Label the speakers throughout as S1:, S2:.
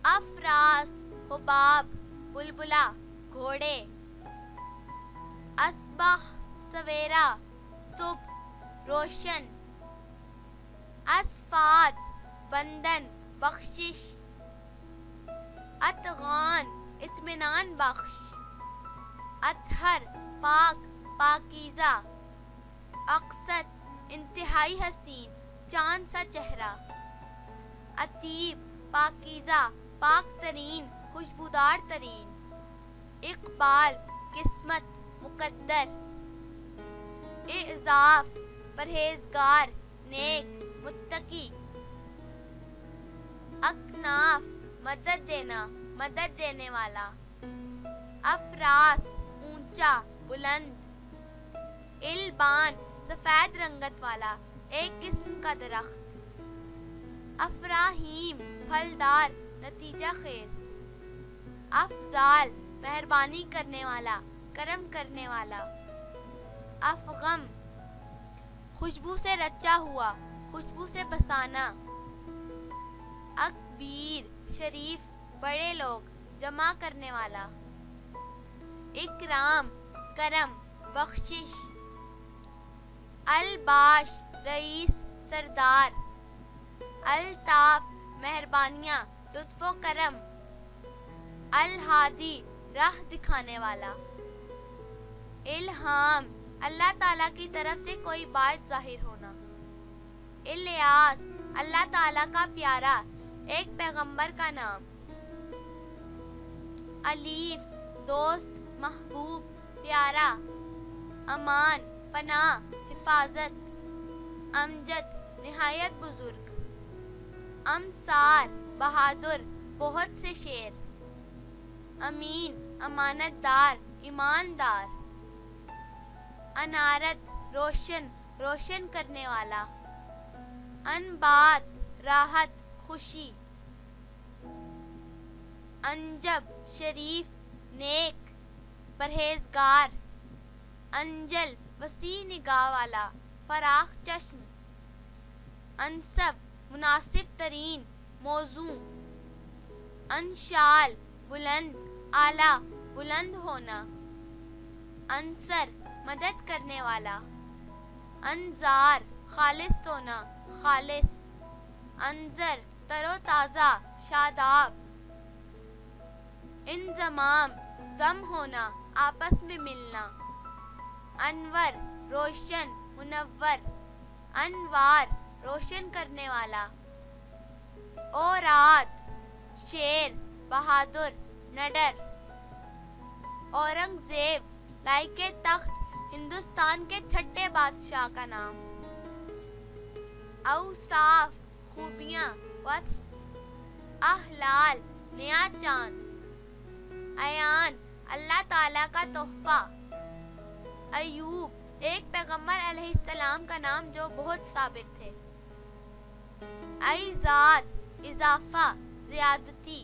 S1: افراس حباب بلبلا گھوڑے. اصبح سویرا صبح روشن. اصفاد بندن بخشش. اتغان اطمینان بخش. اطہر پاک پاکیزہ. اقصد انتہائی حسین چاند سا چہرہ. اطیب پاکیزہ پاک ترین خوشبودار ترین. اقبال قسمت مقدر. اعزاف پرہیزگار نیک متقی. اکناف مدد دینا مدد دینے والا. افراس اونچا بلند. البان سفید رنگت والا ایک قسم کا درخت. افراہیم پھلدار نتیجہ خیز. افضال مہربانی کرنے والا کرم کرنے والا. افغم خوشبو سے رچا ہوا خوشبو سے بسانا. اکبیر شریف بڑے لوگ جمع کرنے والا. اکرام کرم بخشش. الباش رئیس سردار. الطاف مہربانیاں لطف و کرم. الہادی راہ دکھانے والا. الہام اللہ تعالیٰ کی طرف سے کوئی بات ظاہر ہونا. الیاس اللہ تعالیٰ کا پیارا ایک پیغمبر کا نام. الیف دوست محبوب پیارا. امان پناہ حفاظت. امجد نہایت بزرگ. امسار بہادر بہت سے شیر. امین امانت دار ایماندار. انارت روشن روشن کرنے والا. انبات راحت خوشی. انجب شریف نیک پرہیزگار. انجل وسیع نگاہ والا فراخ چشم. انسب مناسب ترین موزوں. انشال بلند اعلیٰ بلند ہونا. انصر مدد کرنے والا. انظار خالص سونا خالص. انظر تر و تازہ شاداب. انضمام ضم ہونا آپس میں ملنا. انور روشن منور. انوار روشن کرنے والا. اورات شیر بہادر نڈر. اورنگزیب لائق تخت ہندوستان کے چھٹے بادشاہ کا نام. اوصاف خوبیاں وصف. احلال نیا چاند. ایان اللہ تعالیٰ کا تحفہ. ایوب ایک پیغمبر علیہ السلام کا نام جو بہت صابر تھے. ایزاد اضافہ زیادتی.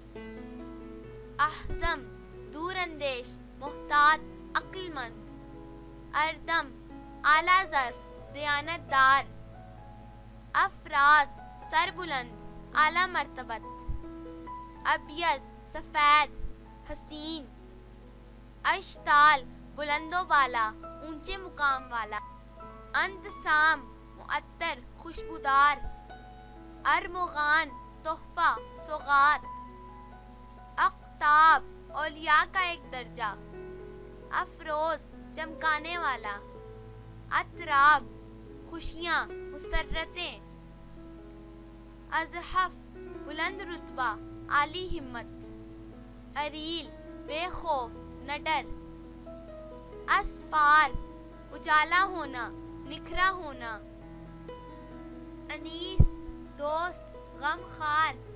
S1: احزم دور اندیش محتاط عقل مند. اردم اعلیٰ ظرف دیانت دار. افراز سر بلند اعلیٰ مرتبت. ابیض سفید حسین. اشتال بلند و بالا اونچے مقام والا. انتسام معطر خوشبودار. ارمغان تحفہ سوغات. اقطاب اولیاء کا ایک درجہ. افروز چمکانے والا. اطراب خوشیاں مسرتیں. ازحف بلند رتبہ عالی ہمت. اریل بے خوف نڈر. اسفار اجالا ہونا نکھرا ہونا. انیس دوست غم خوار